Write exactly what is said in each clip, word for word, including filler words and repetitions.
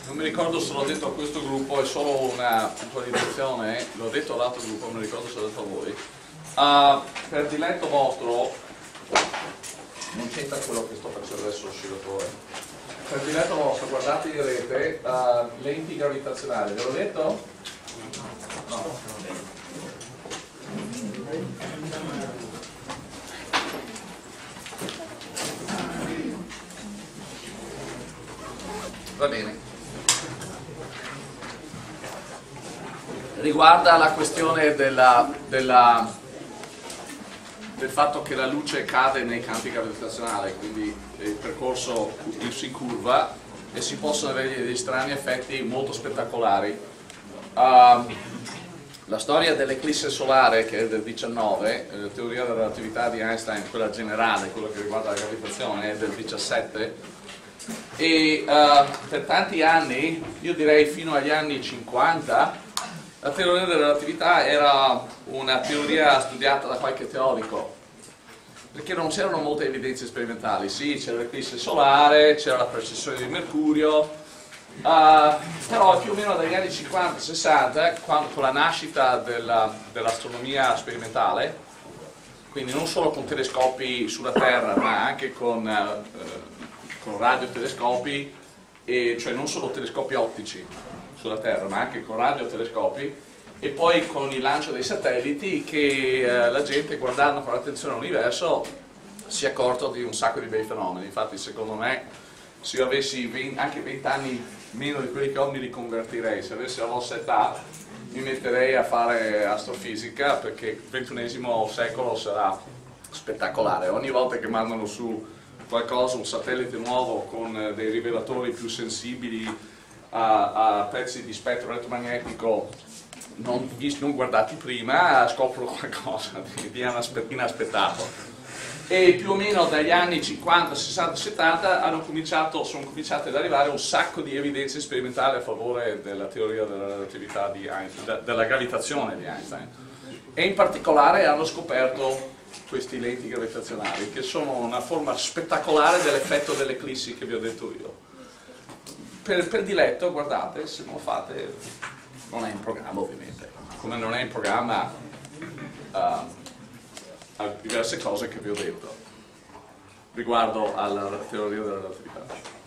non mi ricordo se l'ho detto a questo gruppo, è solo una puntualizzazione, l'ho detto all'altro gruppo, non mi ricordo se l'ho detto a voi. Uh, per diletto vostro, non c'entra quello che sto facendo adesso oscillatore. Per diletto vostro, guardate in rete uh, lenti gravitazionali, ve l'ho detto? No. Va bene. Riguarda la questione della, della, del fatto che la luce cade nei campi gravitazionali, quindi il percorso si curva e si possono avere degli strani effetti molto spettacolari. Uh, la storia dell'eclisse solare, che è del diciannove, la teoria della relatività di Einstein, quella generale, quello che riguarda la gravitazione, è del diciassette. E uh, per tanti anni, io direi fino agli anni cinquanta, la teoria della relatività era una teoria studiata da qualche teorico, perché non c'erano molte evidenze sperimentali. Sì, c'era l'eclisse solare, c'era la precessione di Mercurio, uh, però più o meno dagli anni cinquanta sessanta, quando, con la nascita della, dell'astronomia sperimentale, quindi non solo con telescopi sulla Terra, ma anche con... Uh, con radiotelescopi, e cioè non solo telescopi ottici sulla Terra, ma anche con radiotelescopi, e poi con il lancio dei satelliti, che eh, la gente, guardando con attenzione all'universo, si è accorto di un sacco di bei fenomeni. Infatti, secondo me, se io avessi venti, anche venti anni meno di quelli che ho, mi riconvertirei. Se avessi la vostra età, mi metterei a fare astrofisica, perché il ventunesimo secolo sarà spettacolare. Ogni volta che mandano su qualcosa, un satellite nuovo con dei rivelatori più sensibili a, a pezzi di spettro elettromagnetico non, non guardati prima, scoprono qualcosa di inaspettato. E più o meno dagli anni cinquanta, sessanta, settanta hanno cominciato, sono cominciate ad arrivare un sacco di evidenze sperimentali a favore della teoria della relatività di Einstein, della gravitazione di Einstein, e in particolare hanno scoperto questi lenti gravitazionali, che sono una forma spettacolare dell'effetto delle eclissi che vi ho detto io. Per, per diletto, guardate, se non lo fate, non è in programma ovviamente, come non è in programma uh, diverse cose che vi ho detto riguardo alla teoria della relatività.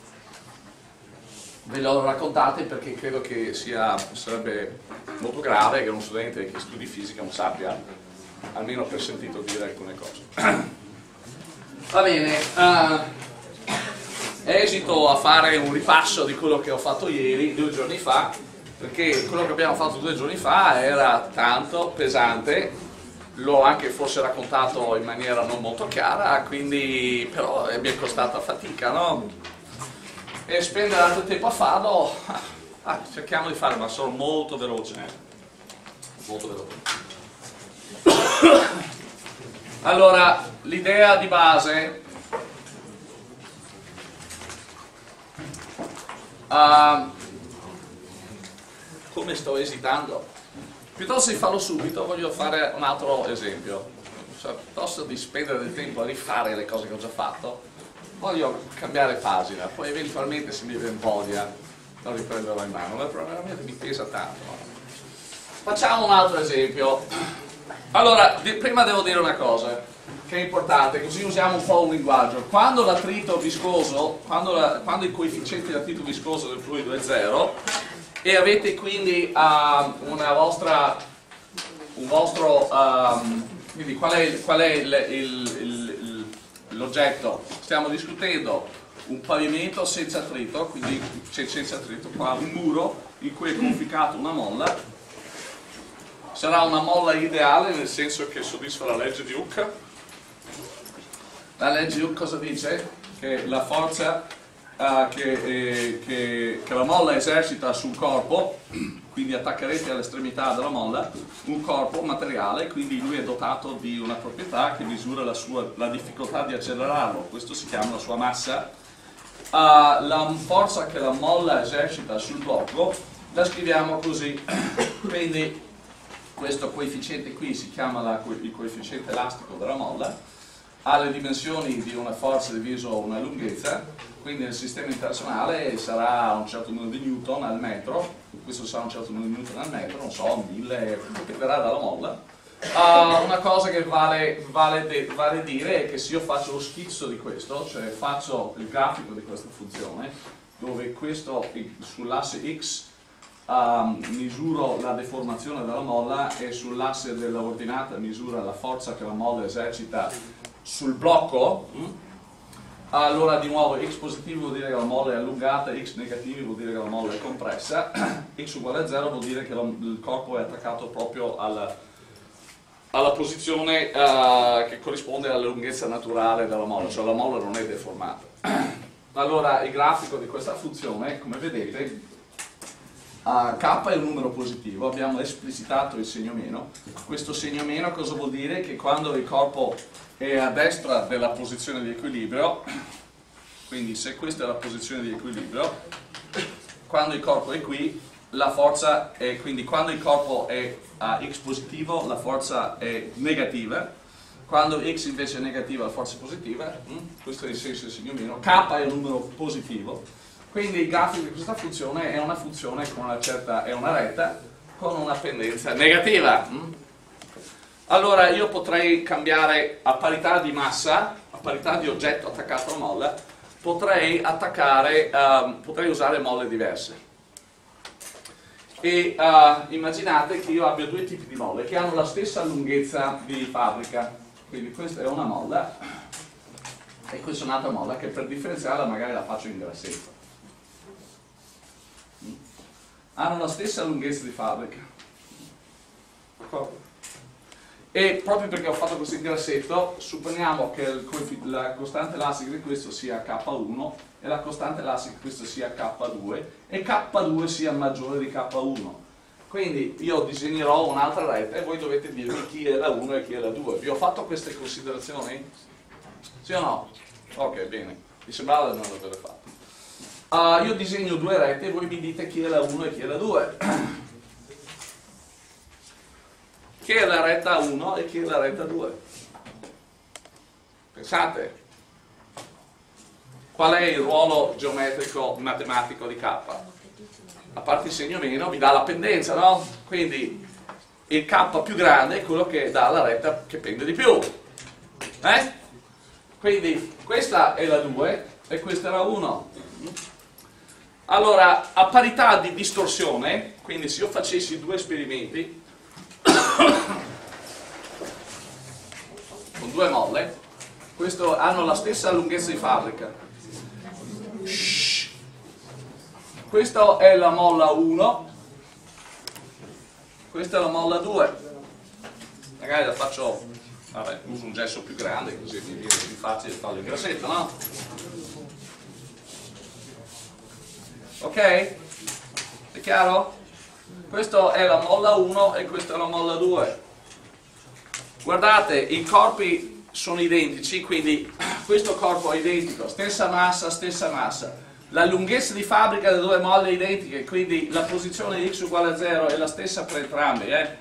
Ve le ho raccontate perché credo che sia, sarebbe molto grave che uno studente che studi fisica non sappia, almeno per sentito dire alcune cose. Va bene, uh, esito a fare un ripasso di quello che ho fatto ieri, due giorni fa, perché quello che abbiamo fatto due giorni fa era tanto pesante, l'ho anche forse raccontato in maniera non molto chiara, quindi però mi è costata fatica, no? E spendere altro tempo a farlo, ah, cerchiamo di fare, ma sono molto veloce, molto veloce. Allora, l'idea di base, uh, come sto esitando? Piuttosto di farlo subito, voglio fare un altro esempio. Cioè, piuttosto di spendere del tempo a rifare le cose che ho già fatto, voglio cambiare pagina, poi eventualmente se mi viene voglia lo riprenderò in mano, ma veramente mi pesa tanto. Facciamo un altro esempio. Allora, di, prima devo dire una cosa che è importante, così usiamo un po' un linguaggio. Quando l'attrito viscoso, quando, la, quando il coefficiente di attrito viscoso del fluido è zero e avete quindi uh, una vostra, un vostro, um, quindi qual è, qual è il, il, il, l'oggetto? Stiamo discutendo un pavimento senza attrito, quindi c'è senza attrito qua, un muro in cui è conficcato una molla. Sarà una molla ideale nel senso che soddisfa la legge di Hooke. La legge di Hooke cosa dice? Che la forza uh, che, eh, che, che la molla esercita sul corpo, quindi attaccherete all'estremità della molla un corpo, un materiale, quindi lui è dotato di una proprietà che misura la, sua, la difficoltà di accelerarlo, questo si chiama la sua massa. Uh, la forza che la molla esercita sul blocco la scriviamo così, quindi questo coefficiente qui si chiama la, il coefficiente elastico della molla, ha le dimensioni di una forza diviso una lunghezza, quindi nel sistema internazionale sarà un certo numero di newton al metro, questo sarà un certo numero di newton al metro, non so, mille, dipenderà dalla molla. Uh, una cosa che vale, vale, de, vale dire è che se io faccio lo schizzo di questo, cioè faccio il grafico di questa funzione, dove questo sull'asse x um, misuro la deformazione della molla e sull'asse della ordinata misura la forza che la molla esercita sul blocco, mm? Allora di nuovo x positivo vuol dire che la molla è allungata, x negativo vuol dire che la molla è compressa, x uguale a zero vuol dire che la, il corpo è attaccato proprio alla, alla posizione uh, che corrisponde alla lunghezza naturale della molla, cioè la molla non è deformata. Allora il grafico di questa funzione, come vedete, uh, k è un numero positivo, abbiamo esplicitato il segno meno. Questo segno meno cosa vuol dire? Che quando il corpo è a destra della posizione di equilibrio, quindi se questa è la posizione di equilibrio, quando il corpo è qui, la forza è, quindi quando il corpo è a x positivo, la forza è negativa, quando x invece è negativa, la forza è positiva, questo è il senso del segno meno, k è un numero positivo, quindi il grafico di questa funzione è una funzione con una certa, è una retta con una pendenza negativa. Allora io potrei cambiare a parità di massa, a parità di oggetto attaccato alla molla, potrei attaccare, um, potrei usare molle diverse. E uh, immaginate che io abbia due tipi di molle che hanno la stessa lunghezza di fabbrica. Quindi questa è una molla e questa è un'altra molla che per differenziarla magari la faccio in grassetto. Hanno la stessa lunghezza di fabbrica. E proprio perché ho fatto questo grassetto, supponiamo che il, la costante elastica di questo sia K uno e la costante elastica di questo sia K due e K due sia maggiore di K uno. Quindi io disegnerò un'altra retta e voi dovete dirmi chi è la uno e chi è la due. Vi ho fatto queste considerazioni? Sì o no? Ok, bene. Mi sembrava di non averle fatte. Uh, io disegno due rette e voi mi dite chi è la uno e chi è la due. Chi è la retta uno e chi è la retta due? Pensate, qual è il ruolo geometrico matematico di K? A parte il segno meno mi dà la pendenza, no? Quindi il K più grande è quello che dà la retta che pende di più. Eh? Quindi questa è la due e questa è la uno. Allora, a parità di distorsione, quindi se io facessi due esperimenti con due molle, questo hanno la stessa lunghezza di fabbrica. Shhh. Questa è la molla uno, questa è la molla due. Magari la faccio, vabbè, uso un gesso più grande così mi viene più facile farlo in grassetto, no? Ok? È chiaro? Questa è la molla uno e questa è la molla due. Guardate, i corpi sono identici, quindi questo corpo è identico, stessa massa, stessa massa. La lunghezza di fabbrica delle due molle è identica, quindi la posizione di x uguale a zero è la stessa per entrambi. Eh?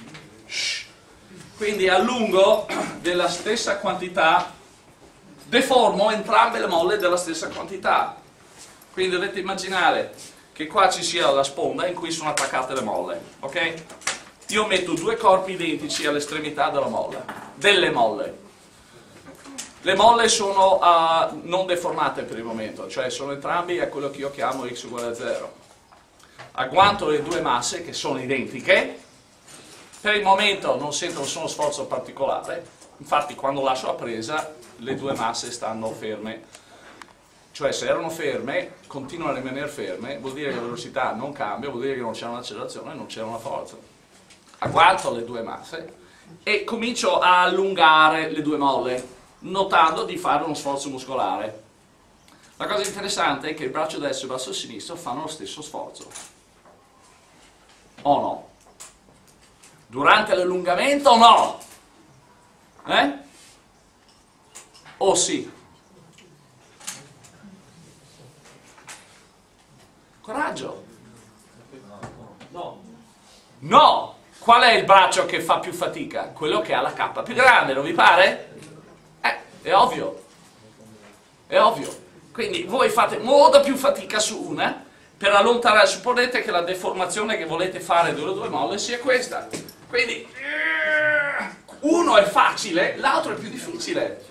Quindi allungo della stessa quantità, deformo entrambe le molle della stessa quantità. Quindi dovete immaginare che qua ci sia la sponda in cui sono attaccate le molle, ok? Io metto due corpi identici all'estremità della molla, delle molle. Le molle sono uh, non deformate per il momento, cioè sono entrambi a quello che io chiamo x uguale a zero. Agguanto le due masse che sono identiche, per il momento non sento nessuno sforzo particolare, infatti quando lascio la presa le due masse stanno ferme. Cioè se erano ferme, continuano a rimanere ferme, vuol dire che la velocità non cambia, vuol dire che non c'è un'accelerazione e non c'è una forza. Agguanto le due masse e comincio a allungare le due molle, notando di fare uno sforzo muscolare. La cosa interessante è che il braccio destro e il braccio sinistro fanno lo stesso sforzo. O no? Durante l'allungamento o no? Eh? O sì? Coraggio! No! No! Qual è il braccio che fa più fatica? Quello che ha la K più grande, non vi pare? Eh, È ovvio. È ovvio. Quindi voi fate molta più fatica su una per allontanare. Supponete che la deformazione che volete fare delle due molle sia questa. Quindi uno è facile, l'altro è più difficile.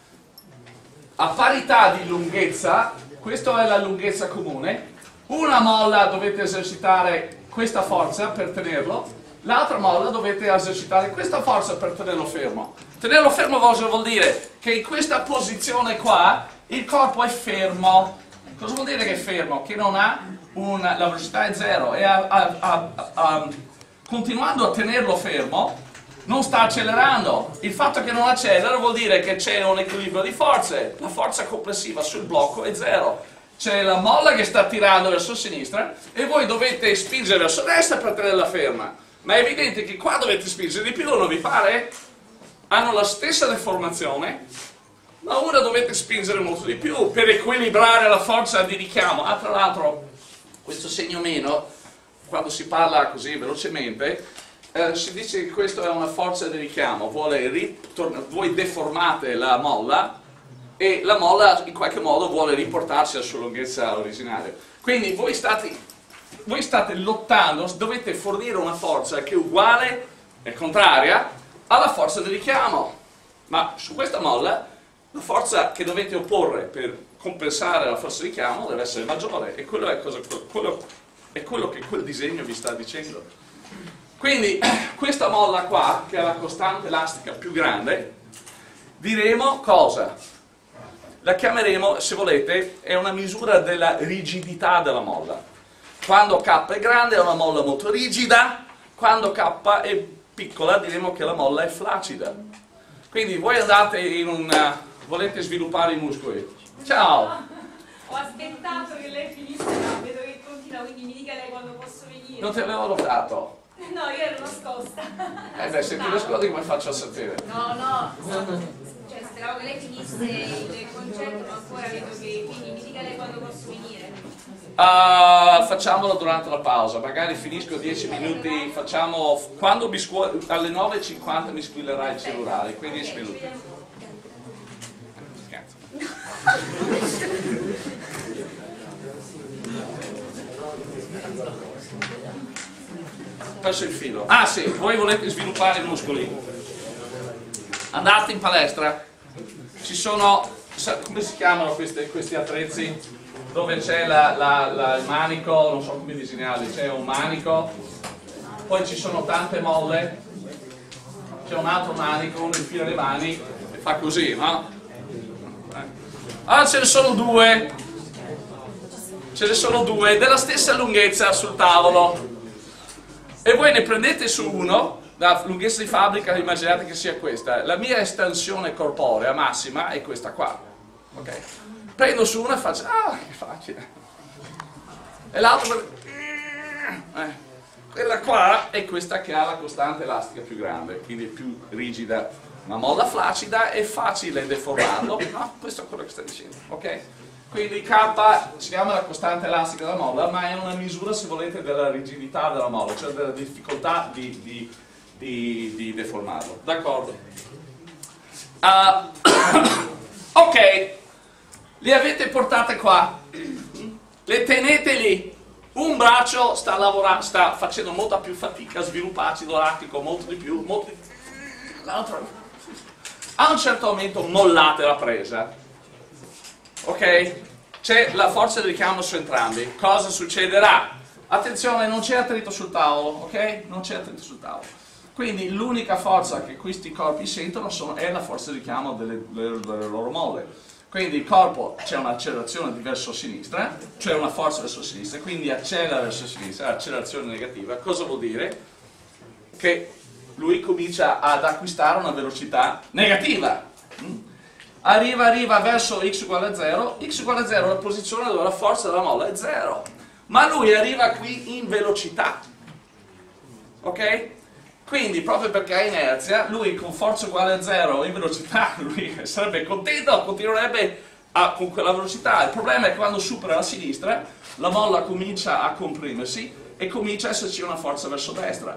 A parità di lunghezza, questa è la lunghezza comune, una molla dovete esercitare questa forza per tenerlo, l'altra molla dovete esercitare questa forza per tenerlo fermo. Tenerlo fermo cosa vuol dire? Che in questa posizione qua il corpo è fermo. Cosa vuol dire che è fermo? Che non ha una, la velocità è zero e a, a, a, a, continuando a tenerlo fermo non sta accelerando. Il fatto che non accelera vuol dire che c'è un equilibrio di forze, la forza complessiva sul blocco è zero. C'è la molla che sta tirando verso sinistra e voi dovete spingere verso destra per tenerla ferma. Ma è evidente che qua dovete spingere di più, non vi pare? Hanno la stessa deformazione, ma una dovete spingere molto di più per equilibrare la forza di richiamo. Ah, tra l'altro, questo segno meno, quando si parla così velocemente, Eh, si dice che questa è una forza di richiamo, vuole voi deformate la molla e la molla in qualche modo vuole riportarsi alla sua lunghezza originaria. Quindi voi state, voi state lottando, dovete fornire una forza che è uguale e contraria alla forza di richiamo. Ma su questa molla la forza che dovete opporre per compensare la forza di richiamo deve essere maggiore e quello è, cosa, quello, è quello che quel disegno vi sta dicendo. Quindi questa molla qua, che è la costante elastica più grande, diremo cosa? La chiameremo, se volete, è una misura della rigidità della molla. Quando K è grande è una molla molto rigida, quando K è piccola diremo che la molla è flaccida. Quindi voi andate in un... volete sviluppare i muscoli. Ciao! Ho aspettato che lei finisse, ma vedo che continua, quindi mi dica lei quando posso venire. Non ti avevo notato. No, io ero nascosta. Eh beh, se ti nascondi come faccio a sapere? No, no, cioè speravo che lei finisse il concetto, ma ancora vedo che, quindi mi dica lei quando posso venire. Uh, facciamolo durante la pausa, magari finisco dieci minuti, facciamo, quando mi scuo, alle nove e cinquanta mi squillerai il cellulare, quindi dieci minuti. Scherzo. Perso il filo. Ah sì, voi volete sviluppare i muscoli. Andate in palestra. Ci sono, come si chiamano questi, questi attrezzi? Dove c'è la, la, la, il manico, non so come disegnarli, c'è un manico, poi ci sono tante molle, c'è un altro manico, uno infila le mani e fa così, no? Ah, ce ne sono due, ce ne sono due, della stessa lunghezza sul tavolo. E voi ne prendete su uno, la lunghezza di fabbrica immaginate che sia questa, la mia estensione corporea massima è questa qua, ok? Prendo su una e faccio, ah che facile, e l'altra, eh, quella qua è questa che ha la costante elastica più grande, quindi è più rigida, una molla flaccida è facile deformarlo, no? Questo è quello che sta dicendo, ok? Quindi K si chiama la costante elastica della molla, ma è una misura, se volete, della rigidità della molla, cioè della difficoltà di, di, di, di deformarlo. D'accordo? Uh, ok, le avete portate qua, le tenete lì. Un braccio sta lavorando, sta facendo molta più fatica a sviluppare acido lattico, molto di più, molto di... l'altro. A un certo momento mollate la presa. Ok? C'è la forza di richiamo su entrambi. Cosa succederà? Attenzione, non c'è attrito sul tavolo, ok? Non c'è attrito sul tavolo. Quindi l'unica forza che questi corpi sentono sono, è la forza di richiamo delle, delle, delle loro molle. Quindi il corpo c'è un'accelerazione di verso sinistra, cioè una forza verso sinistra, quindi accelera verso sinistra, accelerazione negativa. Cosa vuol dire? Che lui comincia ad acquistare una velocità negativa. Mm. Arriva, arriva verso x uguale a zero, x uguale a zero è la posizione dove la forza della molla è zero, ma lui arriva qui in velocità, ok? Quindi proprio perché ha inerzia, lui con forza uguale a zero in velocità, lui sarebbe contento, continuerebbe a, con quella velocità. Il problema è che quando supera la sinistra, la molla comincia a comprimersi e comincia a esserci una forza verso destra.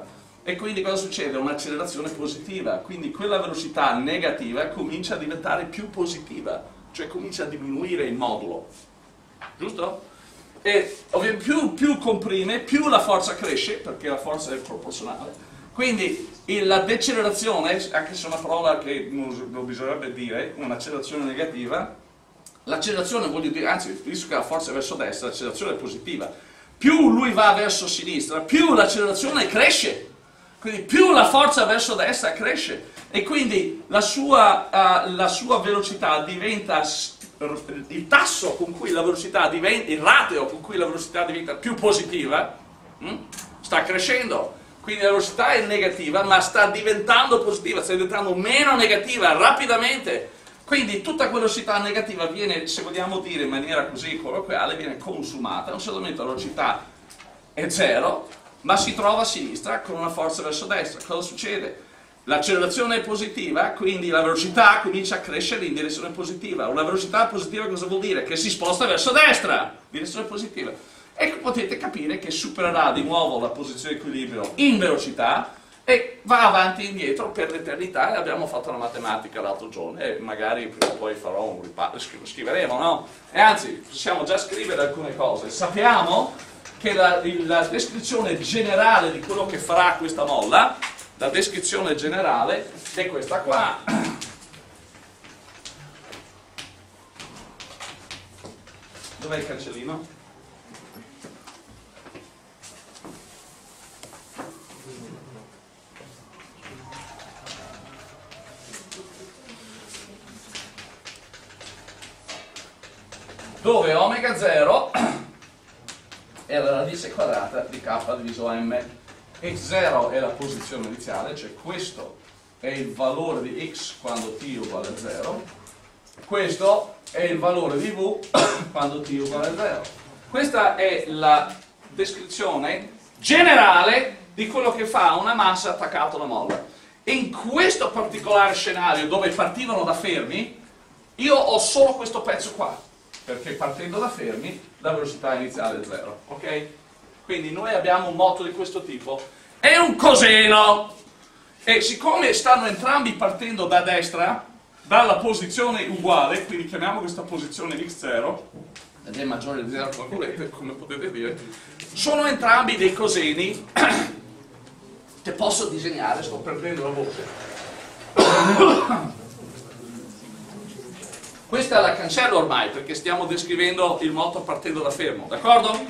E quindi cosa succede? Un'accelerazione positiva, quindi quella velocità negativa comincia a diventare più positiva, cioè comincia a diminuire il modulo, giusto? E ovviamente più, più comprime, più la forza cresce, perché la forza è proporzionale. Quindi il, la decelerazione, anche se è una parola che non, non bisognerebbe dire, un'accelerazione negativa, l'accelerazione voglio dire, anzi, visto che la forza è verso destra, l'accelerazione è positiva. Più lui va verso sinistra, più l'accelerazione cresce. Quindi più la forza verso destra cresce e quindi la sua, uh, la sua velocità diventa, il tasso con cui la velocità diventa, il ratio con cui la velocità diventa più positiva, hm? sta crescendo. Quindi la velocità è negativa ma sta diventando positiva, sta diventando meno negativa rapidamente. Quindi tutta quella velocità negativa viene, se vogliamo dire in maniera così colloquiale, viene consumata. A un certo momento la velocità è zero, ma si trova a sinistra con una forza verso destra. Cosa succede? L'accelerazione è positiva, quindi la velocità comincia a crescere in direzione positiva. Una velocità positiva cosa vuol dire? Che si sposta verso destra, direzione positiva. E potete capire che supererà di nuovo la posizione di equilibrio in velocità e va avanti e indietro per l'eternità. E abbiamo fatto la matematica l'altro giorno e magari prima o poi farò un ripasso, scriveremo, no? E anzi, possiamo già scrivere alcune cose. Sappiamo che la, la descrizione generale di quello che farà questa molla, la descrizione generale è questa qua. Dov'è il cancellino? Dove omega zero è la radice quadrata di k diviso m. x zero è la posizione iniziale, cioè questo è il valore di x quando t uguale a zero, questo è il valore di v quando t uguale a zero. Questa è la descrizione generale di quello che fa una massa attaccata alla molla. In questo particolare scenario dove partivano da fermi, io ho solo questo pezzo qua, perché partendo da fermi la velocità iniziale è zero, ok? Quindi noi abbiamo un moto di questo tipo, è un coseno, e siccome stanno entrambi partendo da destra, dalla posizione uguale, quindi chiamiamo questa posizione x zero, ed è maggiore di zero come potete dire, sono entrambi dei coseni che posso disegnare, sto perdendo la voce. Questa la cancello ormai perché stiamo descrivendo il moto partendo da fermo, d'accordo?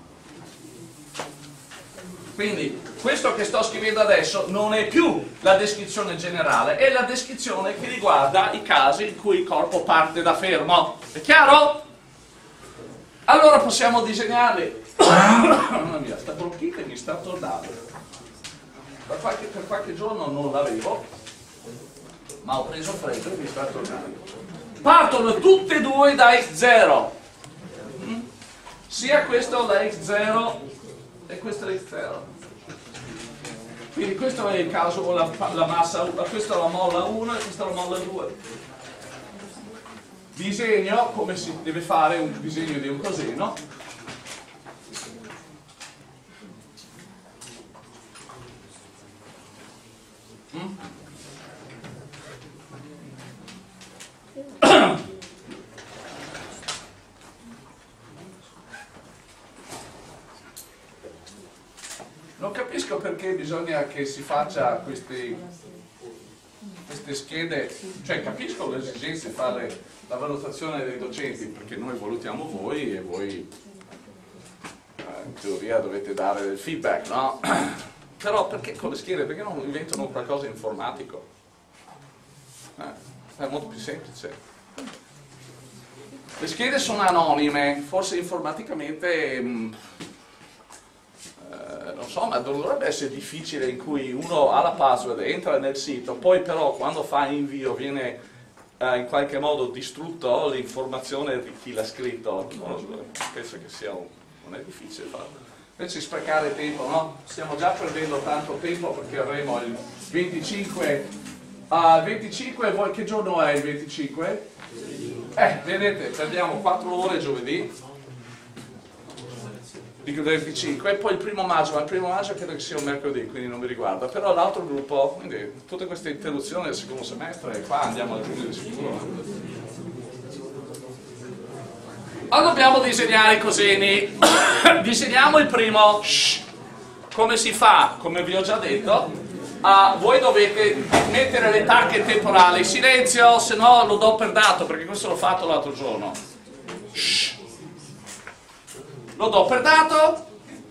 Quindi questo che sto scrivendo adesso non è più la descrizione generale, è la descrizione che riguarda i casi in cui il corpo parte da fermo. È chiaro? Allora possiamo disegnarli. Mamma mia, sta bronchite mi sta tornando. Per qualche, per qualche giorno non l'avevo, ma ho preso freddo e mi sta tornando. Partono tutte e due da x zero, sia questo da x zero e questo da x zero. Quindi questo è il caso, la, la massa, questa è la molla uno e questa è la molla due. Disegno come si deve fare un disegno di un coseno. Mm? Non capisco perché bisogna che si faccia questi, queste schede, cioè capisco l'esigenza di fare la valutazione dei docenti perché noi valutiamo voi e voi eh, in teoria dovete dare del feedback, no? Però perché con le schede? Perché non inventano qualcosa di informatico? Eh, è molto più semplice. Le schede sono anonime, forse informaticamente mh, eh, non so, ma non dovrebbe essere difficile in cui uno ha la password, entra nel sito, poi però quando fa invio viene eh, in qualche modo distrutto l'informazione di chi l'ha scritto. No, penso che sia un, non è difficile farlo. Invece sprecare tempo, no? Stiamo già perdendo tanto tempo perché avremo il venticinque, uh, venticinque, voi che giorno è il venticinque? Eh, vedete, perdiamo quattro ore giovedì, del venticinque, e poi il primo maggio, ma il primo maggio credo che sia un mercoledì, quindi non mi riguarda, però l'altro gruppo, quindi tutte queste interruzioni del secondo semestre, qua andiamo a giugno di sicuro. Ma dobbiamo disegnare i cosini. Disegniamo il primo. Shh. Come si fa? Come vi ho già detto, uh, voi dovete mettere le tacche temporali. Silenzio, se no lo do per dato, perché questo l'ho fatto l'altro giorno. Shh. Lo do per dato.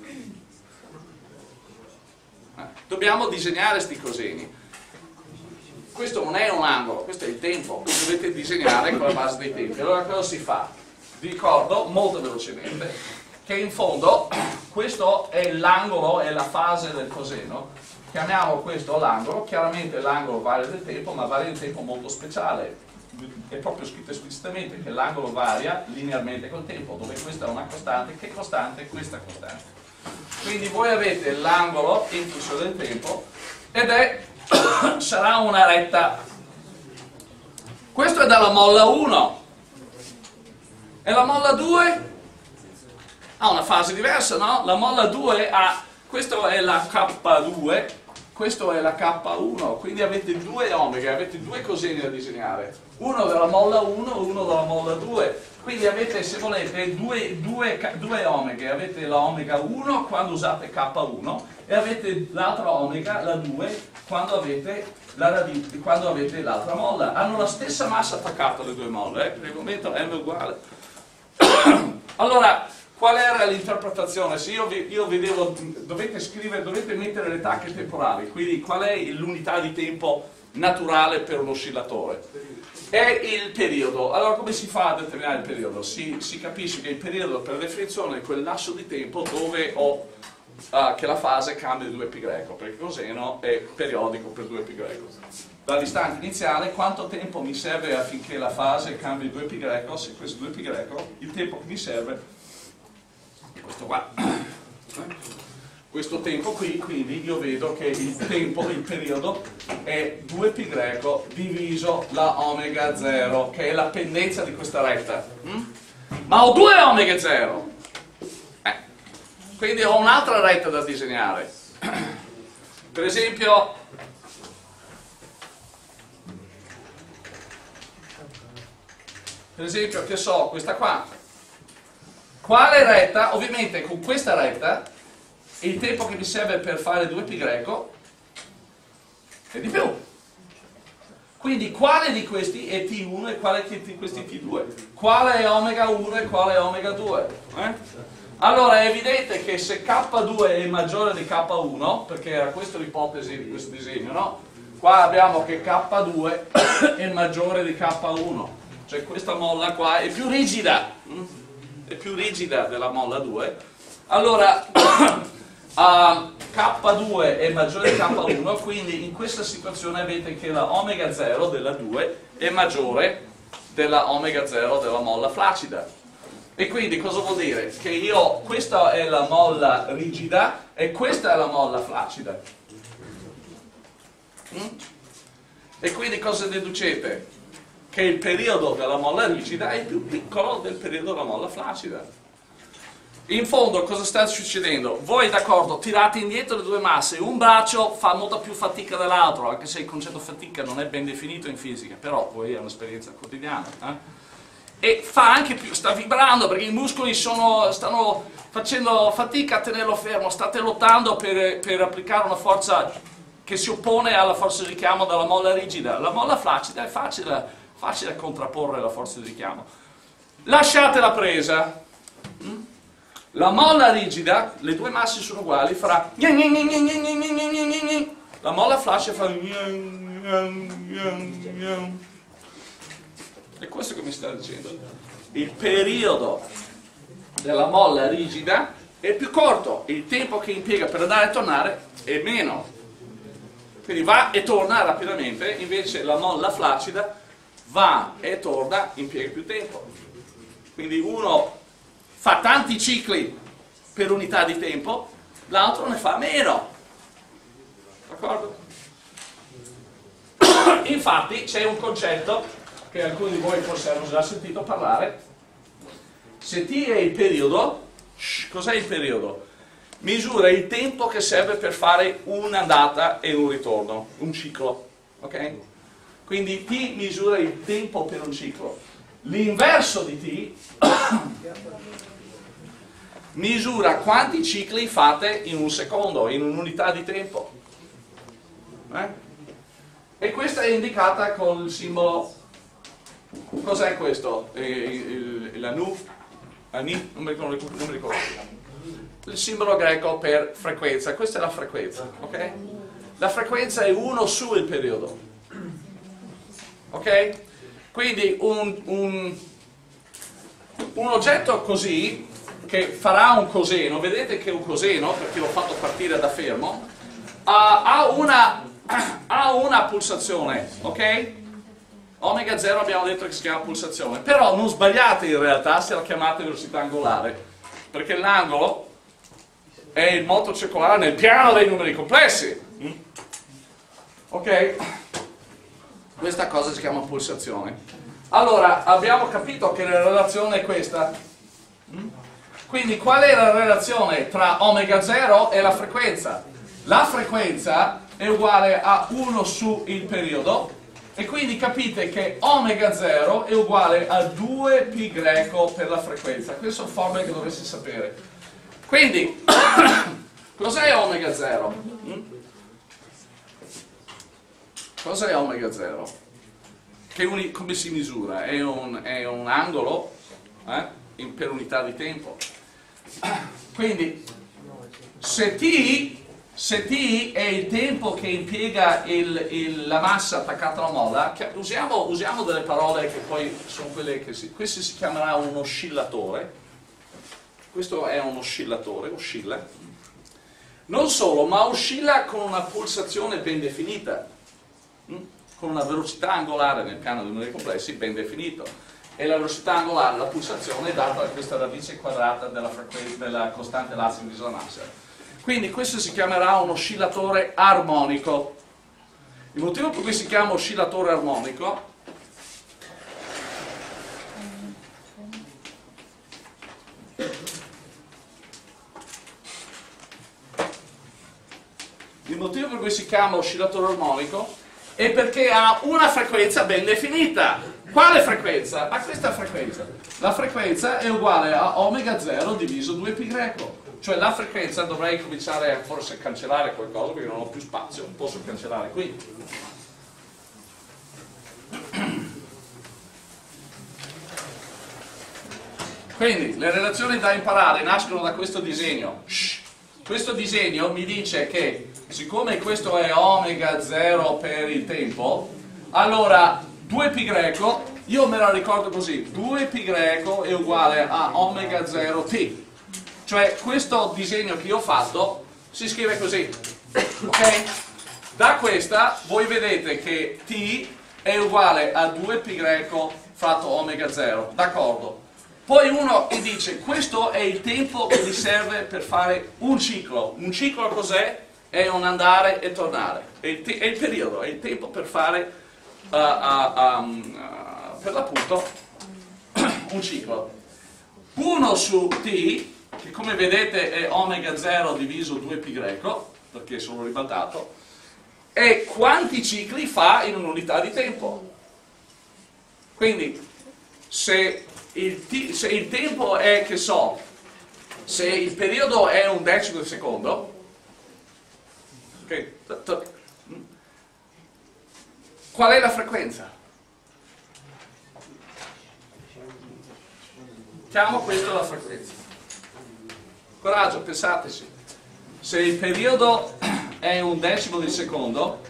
Eh, dobbiamo disegnare sti cosini. Questo non è un angolo, questo è il tempo. Dovete disegnare con la base dei tempi. Allora cosa si fa? Vi ricordo molto velocemente che in fondo questo è l'angolo, è la fase del coseno. Chiamiamo questo l'angolo. Chiaramente l'angolo varia del tempo, ma varia del tempo molto speciale. È proprio scritto esplicitamente che l'angolo varia linearmente col tempo, dove questa è una costante, che costante? Questa costante. Quindi voi avete l'angolo in funzione del tempo ed è sarà una retta. Questo è dalla molla uno. E la molla due ha una fase diversa, no? La molla due ha, questo è la K due, questo è la K uno, quindi avete due omega, avete due cosini da disegnare. Uno della molla uno e uno della molla due. Quindi avete, se volete, due, due, due omega. Avete la omega uno quando usate K uno e avete l'altra omega, la due, quando avete la radice, quando avete l'altra molla. Hanno la stessa massa attaccata le due molle, eh? Per il momento M è uguale. Allora, qual era l'interpretazione? Se io vi, io vi devo, dovete scrivere, dovete mettere le tacche temporali, quindi qual è l'unità di tempo naturale per un oscillatore? È il periodo. Allora come si fa a determinare il periodo? Si, si capisce che il periodo per definizione è quel lasso di tempo dove ho uh, che la fase cambia di due pi greco, perché coseno è periodico per due pi greco. Dall'istante iniziale quanto tempo mi serve affinché la fase cambi di due pi greco? Se questo è due pi greco, il tempo che mi serve è questo qua. Questo tempo qui, quindi io vedo che il tempo, il periodo è due pi greco diviso la omega zero, che è la pendenza di questa retta. Mm? Ma ho due omega zero, eh. Quindi ho un'altra retta da disegnare. Per esempio, per esempio, che so, questa qua. Quale retta? Ovviamente con questa retta il tempo che mi serve per fare due pi greco è di più. Quindi quale di questi è T uno e quale di questi è T due? Quale è omega uno e quale è omega due? Eh? Allora è evidente che se K due è maggiore di K uno, perché era questa l'ipotesi di questo disegno, no? Qua abbiamo che K due è maggiore di K uno, cioè questa molla qua è più rigida, è più rigida della molla due. Allora Uh, K due è maggiore di K uno, quindi in questa situazione avete che la omega zero della due è maggiore della omega zero della molla flaccida. E quindi cosa vuol dire? Che io, questa è la molla rigida e questa è la molla flaccida. Mm? E quindi cosa deducete? Che il periodo della molla rigida è più piccolo del periodo della molla flaccida. In fondo cosa sta succedendo? Voi d'accordo tirate indietro le due masse, un braccio fa molta più fatica dell'altro, anche se il concetto fatica non è ben definito in fisica, però poi è un'esperienza quotidiana. Eh? E fa anche più, sta vibrando perché i muscoli sono, stanno facendo fatica a tenerlo fermo, state lottando per, per applicare una forza che si oppone alla forza di richiamo della molla rigida. La molla flaccida è facile, facile contrapporre la forza di richiamo. Lasciate la presa. Mm? La molla rigida, le due masse sono uguali, farà la molla flaccida fa è questo che mi sta dicendo. Il periodo della molla rigida è più corto, il tempo che impiega per andare e tornare è meno, quindi va e torna rapidamente, invece la molla flaccida va e torna, impiega più tempo. Quindi uno fa tanti cicli per unità di tempo, l'altro ne fa meno. D'accordo? Infatti c'è un concetto che alcuni di voi forse hanno già sentito parlare. Se T è il periodo, Cos'è il periodo? Misura il tempo che serve per fare un'andata e un ritorno, un ciclo, ok? Quindi T misura il tempo per un ciclo. L'inverso di T misura quanti cicli fate in un secondo, in un'unità di tempo. Eh? E questa è indicata con il simbolo. Cos'è questo? Il, il, la nu? La ni? Non mi ricordo, non mi ricordo. Il simbolo greco per frequenza. Questa è la frequenza, ok? La frequenza è uno su il periodo. Ok? Quindi un, un, un oggetto così, che farà un coseno, vedete che è un coseno, perché l'ho fatto partire da fermo, uh, ha, una, ha una pulsazione, ok? Omega zero abbiamo detto che si chiama pulsazione, però non sbagliate in realtà se la chiamate velocità angolare, perché l'angolo è il moto circolare nel piano dei numeri complessi. Ok? Questa cosa si chiama pulsazione. Allora, abbiamo capito che la relazione è questa. Quindi qual è la relazione tra omega zero e la frequenza? La frequenza è uguale a uno su il periodo, e quindi capite che omega zero è uguale a due pi greco per la frequenza. Queste sono formule che dovreste sapere. Quindi, cos'è omega zero? Cos'è omega zero? Che uni, come si misura? È un, è un angolo eh, in, per unità di tempo. Quindi, se t, se t è il tempo che impiega il, il, la massa attaccata alla molla, usiamo, usiamo delle parole che poi sono quelle che si... Questo si chiamerà un oscillatore. Questo è un oscillatore, oscilla. Non solo, ma oscilla con una pulsazione ben definita, con una velocità angolare nel piano dei numeri complessi ben definito. E la velocità angolare, la pulsazione, è data da questa radice quadrata della, della costante Lazio divisa la massa. Quindi questo si chiamerà un oscillatore armonico. Il motivo per cui si chiama oscillatore armonico il motivo per cui si chiama oscillatore armonico è perché ha una frequenza ben definita. Quale frequenza? A questa frequenza. La frequenza è uguale a omega zero diviso due pi greco. Cioè la frequenza, dovrei cominciare a forse cancellare qualcosa perché non ho più spazio, posso cancellare qui. Quindi le relazioni da imparare nascono da questo disegno. Shh. Questo disegno mi dice che siccome questo è omega zero per il tempo, allora due pi greco, io me la ricordo così, due pi greco è uguale a omega zero t. Cioè questo disegno che io ho fatto si scrive così, ok? Da questa voi vedete che t è uguale a due pi greco fratto omega zero, d'accordo? Poi uno mi dice, questo è il tempo che mi serve per fare un ciclo. Un ciclo cos'è? È un andare e tornare. È il, è il periodo, è il tempo per fare, uh, uh, um, uh, per l'appunto, un ciclo. uno su t, che come vedete è omega zero diviso due pi greco, perché sono ribaltato, è quanti cicli fa in un'unità di tempo. Quindi, se... Il, t, se il tempo è, che so, se il periodo è un decimo di secondo, okay, qual è la frequenza? Chiamo questa la frequenza. Coraggio, pensateci. Se il periodo è un decimo di secondo,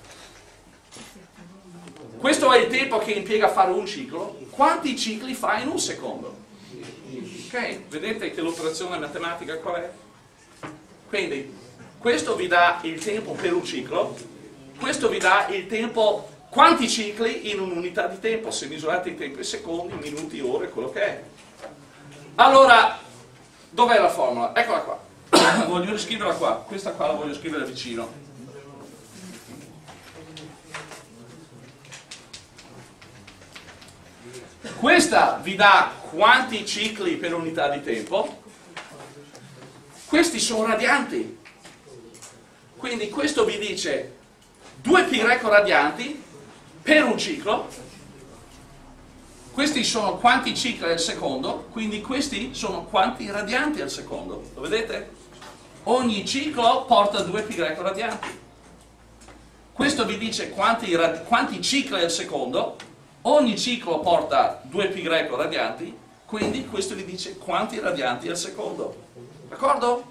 questo è il tempo che impiega a fare un ciclo. Quanti cicli fa in un secondo? Ok? Vedete che l'operazione matematica qual è? Quindi, questo vi dà il tempo per un ciclo, questo vi dà il tempo, quanti cicli in un'unità di tempo, se misurate il tempo in secondi, minuti, ore, quello che è. Allora, dov'è la formula? Eccola qua. Voglio riscriverla qua, questa qua la voglio scrivere vicino. Questa vi dà quanti cicli per unità di tempo, questi sono radianti. Quindi questo vi dice due pi greco radianti per un ciclo. Questi sono quanti cicli al secondo, quindi questi sono quanti radianti al secondo. Lo vedete? Ogni ciclo porta due pi greco radianti. Questo vi dice quanti, quanti cicli al secondo, ogni ciclo porta due pi greco radianti, quindi questo vi dice quanti radianti al secondo. D'accordo?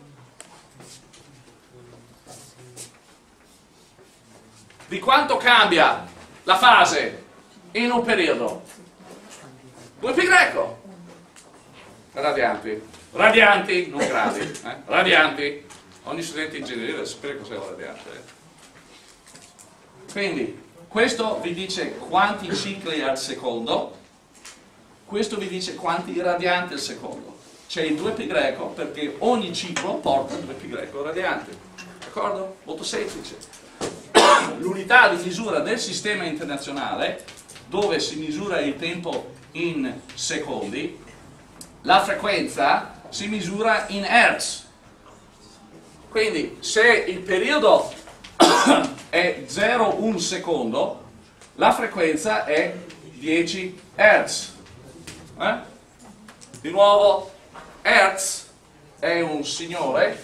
Di quanto cambia la fase in un periodo? due pi greco. Radianti. Radianti, non gradi. Eh? Radianti. Ogni studente ingegnere deve sapere cos'è un radiante. Eh? Quindi, questo vi dice quanti cicli al secondo, questo vi dice quanti radianti al secondo. C'è il due pi greco perché ogni ciclo porta due pi greco radianti. D'accordo? Molto semplice. L'unità di misura del sistema internazionale, dove si misura il tempo in secondi, la frequenza si misura in hertz. Quindi, se il periodo è zero virgola uno secondo, la frequenza è dieci hertz. Eh? Di nuovo, Hertz è un signore,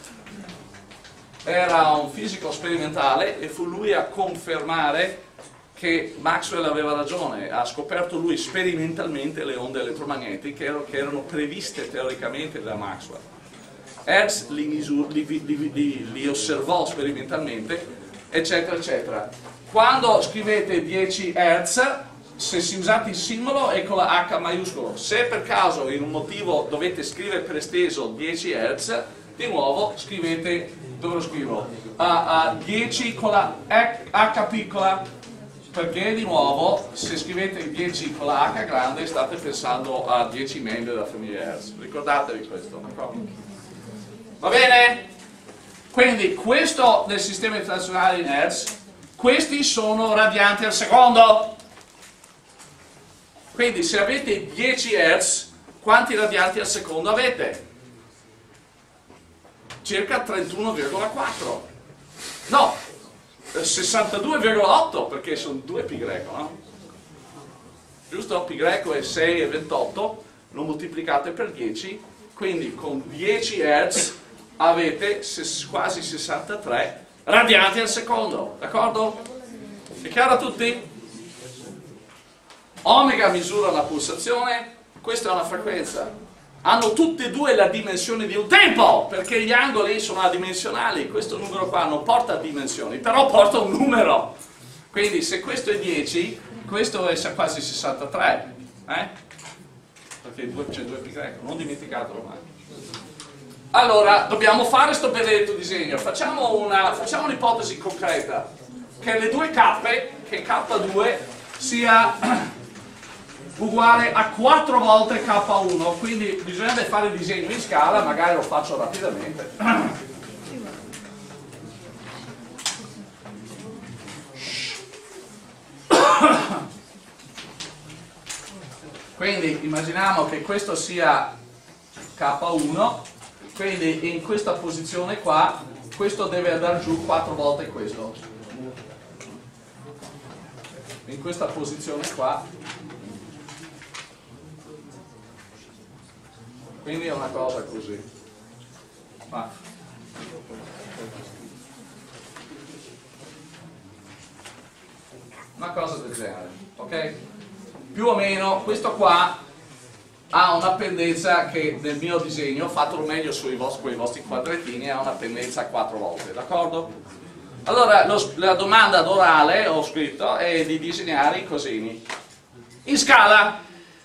era un fisico sperimentale e fu lui a confermare che Maxwell aveva ragione. Ha scoperto lui sperimentalmente le onde elettromagnetiche che erano previste teoricamente da Maxwell. Hertz li, misur, li, li, li, li osservò sperimentalmente, eccetera eccetera. Quando scrivete dieci hertz, se si usate il simbolo è con la H maiuscolo. Se per caso in un motivo dovete scrivere per esteso dieci hertz, di nuovo scrivete, dove lo scrivo? A, a dieci con la H piccola, perché di nuovo se scrivete dieci con la H grande state pensando a dieci membri della famiglia Hertz. Ricordatevi questo, d'accordo? Va bene? Quindi questo del sistema internazionale in Hertz, questi sono radianti al secondo. Quindi se avete dieci hertz, quanti radianti al secondo avete? Circa trentuno virgola quattro. No, sessantadue virgola otto, perché sono due pi greco, no? Giusto? Pi greco è sei e ventotto, lo moltiplicate per dieci, quindi con dieci hertz avete quasi sessantatré radianti al secondo, d'accordo? È chiaro a tutti? Omega misura la pulsazione, questa è una frequenza. Hanno tutte e due la dimensione di un tempo, perché gli angoli sono adimensionali. Questo numero qua non porta dimensioni, però porta un numero. Quindi se questo è dieci, questo è quasi sessantatré. Eh? Perché c'è due pi greco, non dimenticatelo mai. Allora, dobbiamo fare questo benedetto disegno. Facciamo una, facciamo un'ipotesi concreta, che le due K, che K due sia uguale a quattro volte K uno, quindi bisognerebbe fare il disegno in scala, magari lo faccio rapidamente. Quindi immaginiamo che questo sia K uno, quindi in questa posizione qua, questo deve andare giù quattro volte questo. In questa posizione qua. Quindi è una cosa così. Ma. Una cosa del genere, ok? Più o meno questo qua ha una pendenza che nel mio disegno, fatelo meglio sui vostri, con i vostri quadrettini, ha una pendenza quattro volte, d'accordo? Allora, lo, la domanda d'orale, ho scritto, è di disegnare i cosini. In scala,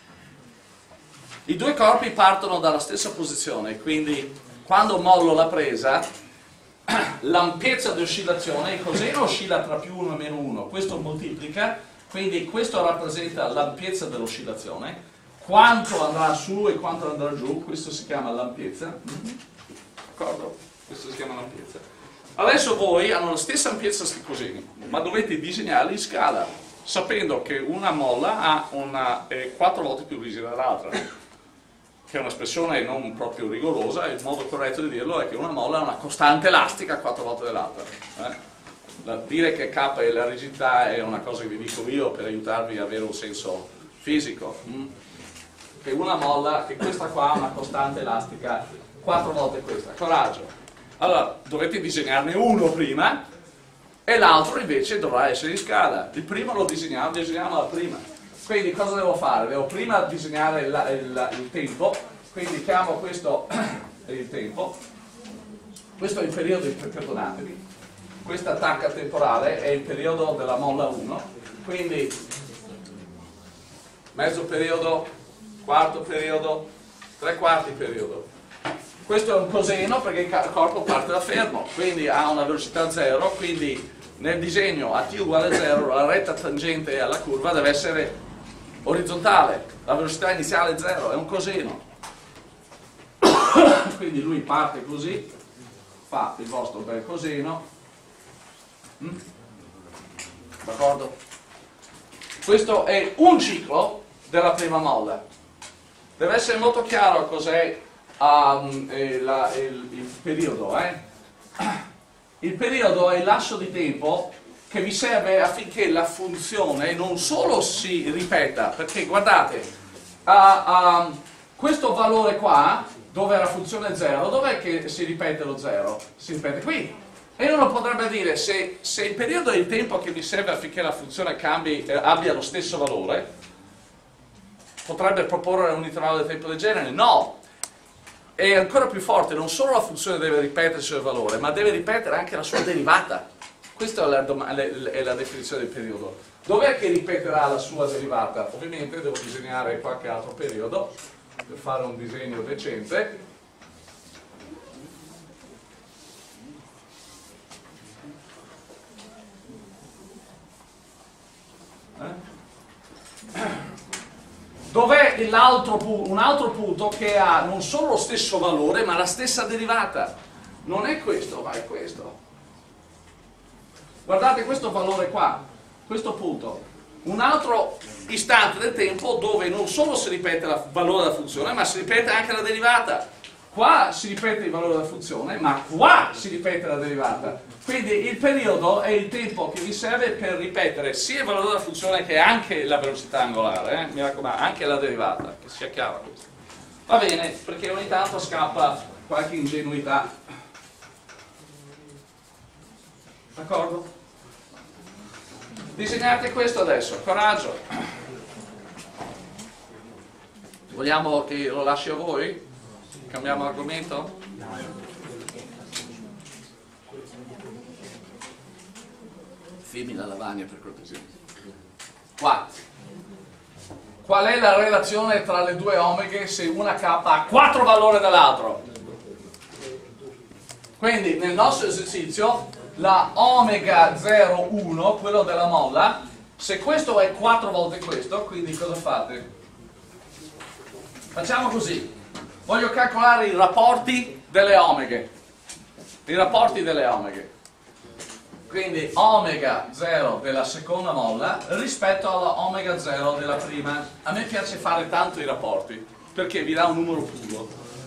i due corpi partono dalla stessa posizione, quindi quando mollo la presa, l'ampiezza di oscillazione, il coseno oscilla tra più uno e meno uno, questo moltiplica, quindi questo rappresenta l'ampiezza dell'oscillazione, quanto andrà su e quanto andrà giù, questo si chiama l'ampiezza, d'accordo? Questo si chiama l'ampiezza. Adesso voi hanno la stessa ampiezza sti cosini, ma dovete disegnarli in scala, sapendo che una molla ha una, è quattro volte più rigida dell'altra. che è un'espressione non proprio rigorosa, il modo corretto di dirlo è che una molla è una costante elastica quattro volte dell'altra. Eh? Dire che K è la rigidità è una cosa che vi dico io per aiutarvi a avere un senso fisico. Mm? Che una molla, che questa qua è una costante elastica quattro volte questa. Coraggio. Allora, dovete disegnarne uno prima e l'altro invece dovrà essere in scala. Il primo lo disegniamo, disegniamo la prima. Quindi cosa devo fare? Devo prima disegnare il, il, il tempo, quindi chiamo questo il tempo, questo è il periodo, perdonatemi. Questa tacca temporale è il periodo della molla uno, quindi mezzo periodo, quarto periodo, tre quarti periodo. Questo è un coseno perché il corpo parte da fermo, quindi ha una velocità zero, quindi nel disegno a t uguale zero la retta tangente alla curva deve essere orizzontale, la velocità iniziale è zero, è un coseno. Quindi lui parte così, fa il vostro bel coseno. Mm? D'accordo? Questo è un ciclo della prima molla. Deve essere molto chiaro cos'è um, il, il, il periodo. Eh? Il periodo è il lasso di tempo che vi serve affinché la funzione non solo si ripeta, perché guardate, uh, uh, questo valore qua, dove la funzione è zero, dov'è che si ripete lo zero? Si ripete qui. E uno potrebbe dire, se, se il periodo è il tempo che vi serve affinché la funzione cambi, eh, abbia lo stesso valore, potrebbe proporre un intervallo di tempo del genere? No! È ancora più forte, non solo la funzione deve ripetersi il valore, ma deve ripetere anche la sua derivata. Questa è la, è la definizione del periodo. Dov'è che ripeterà la sua derivata? Ovviamente devo disegnare qualche altro periodo per fare un disegno decente. Dov'è un altro punto che ha non solo lo stesso valore ma la stessa derivata? Non è questo, ma è questo. Guardate questo valore qua, questo punto. Un altro istante del tempo dove non solo si ripete il valore della funzione ma si ripete anche la derivata. Qua si ripete il valore della funzione ma qua si ripete la derivata. Quindi il periodo è il tempo che vi serve per ripetere sia il valore della funzione che anche la velocità angolare, eh? Mi raccomando, anche la derivata, che sia chiaro questo. Va bene, perché ogni tanto scappa qualche ingenuità. D'accordo? Disegnate questo adesso, coraggio. Vogliamo che lo lasci a voi? Cambiamo argomento? Firmi la lavagna per cortesia. Qua. Qual è la relazione tra le due omeghe se una K ha quattro valori dall'altro? Quindi nel nostro esercizio la omega zero uno, quello della molla, se questo è quattro volte questo, quindi cosa fate? Facciamo così. Voglio calcolare i rapporti delle omeghe. I rapporti delle omeghe. Quindi omega zero della seconda molla rispetto alla omega zero della prima. A me piace fare tanto i rapporti perché vi dà un numero puro.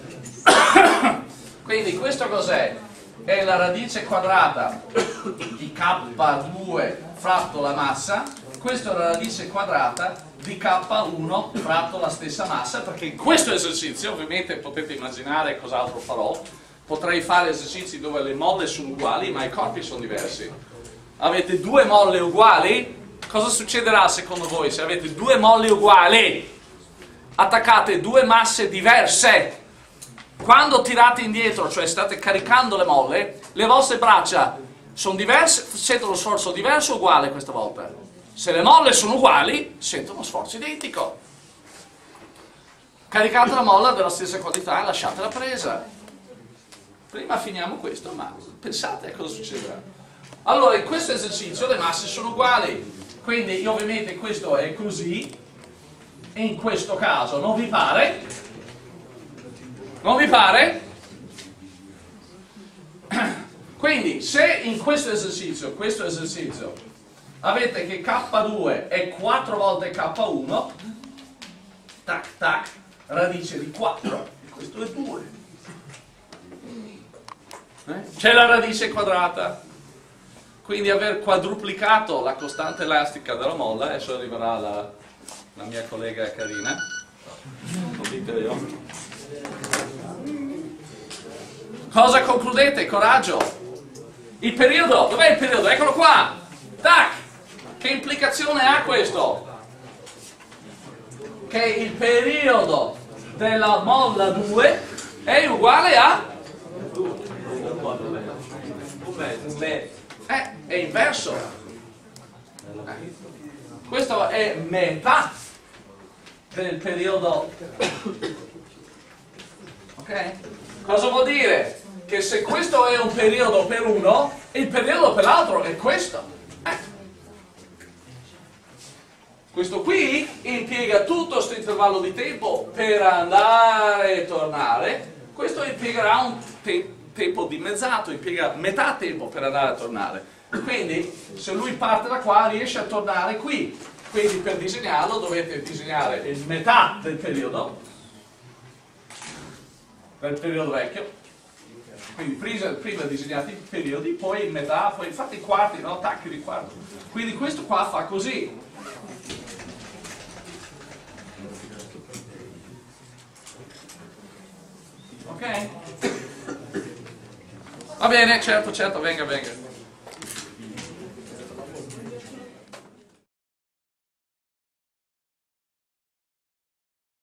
Quindi questo cos'è? È la radice quadrata di K due fratto la massa. Questa è la radice quadrata di K uno fratto la stessa massa, perché in questo esercizio, ovviamente potete immaginare cos'altro farò, potrei fare esercizi dove le molle sono uguali ma i corpi sono diversi. Avete due molle uguali? Cosa succederà secondo voi se avete due molle uguali? Attaccate due masse diverse. Quando tirate indietro, cioè state caricando le molle, le vostre braccia sono diverse, sentono uno sforzo diverso o uguale questa volta? Se le molle sono uguali, sentono uno sforzo identico. Caricate la molla della stessa quantità e lasciatela presa. Prima finiamo questo, ma pensate a cosa succederà. Allora, in questo esercizio le masse sono uguali, quindi ovviamente questo è così, e in questo caso non vi pare? Non vi pare? Quindi, se in questo esercizio, questo esercizio, avete che K due è quattro volte K uno, tac tac, radice di quattro, e questo è due. Eh? C'è la radice quadrata, quindi aver quadruplicato la costante elastica della molla, adesso arriverà la, la mia collega carina, lo dico io. Cosa concludete? Coraggio! Il periodo, dov'è il periodo? Eccolo qua! Tac! Che implicazione ha questo? Che il periodo della molla due è uguale a? Eh, è inverso. Questo è metà del periodo. Ok? Cosa vuol dire? Che se questo è un periodo per uno, il periodo per l'altro è questo. Eh. Questo qui impiega tutto questo intervallo di tempo per andare e tornare. Questo impiegherà un te tempo dimezzato, impiega metà tempo per andare e tornare. Quindi se lui parte da qua riesce a tornare qui. Quindi per disegnarlo dovete disegnare il metà del periodo, del periodo vecchio. Quindi prima, prima disegnate i periodi, poi in metà, poi fate i quarti, no? Attacchi di quarto. Quindi questo qua fa così. Ok? Va bene, certo, certo, venga, venga.